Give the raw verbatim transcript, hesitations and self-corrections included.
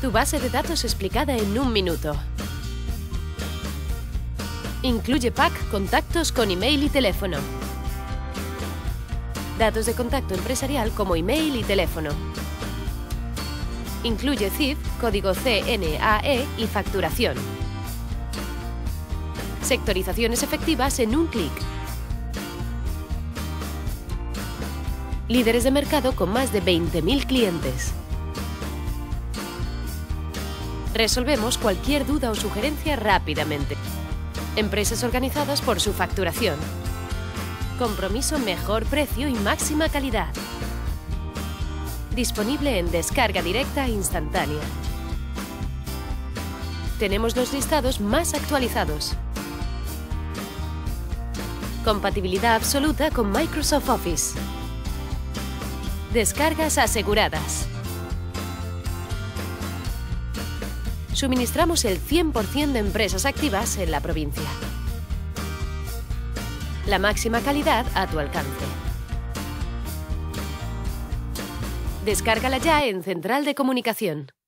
Tu base de datos explicada en un minuto. Incluye pack, contactos con email y teléfono. Datos de contacto empresarial como email y teléfono. Incluye C I F, código C N A E y facturación. Sectorizaciones efectivas en un clic. Líderes de mercado con más de veinte mil clientes. Resolvemos cualquier duda o sugerencia rápidamente. Empresas organizadas por su facturación. Compromiso, mejor precio y máxima calidad. Disponible en descarga directa e instantánea. Tenemos los listados más actualizados. Compatibilidad absoluta con Microsoft Office. Descargas aseguradas. Suministramos el cien por cien de empresas activas en la provincia. La máxima calidad a tu alcance. Descárgala ya en Central de Comunicación.